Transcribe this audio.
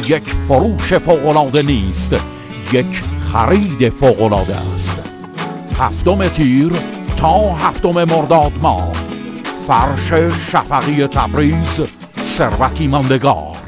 یک فروش فوق‌العاده نیست، یک خرید فوق‌العاده است. 7 تیر تا 7 مرداد ماه، فرش شفقی تبریز، ثروتی ماندگار.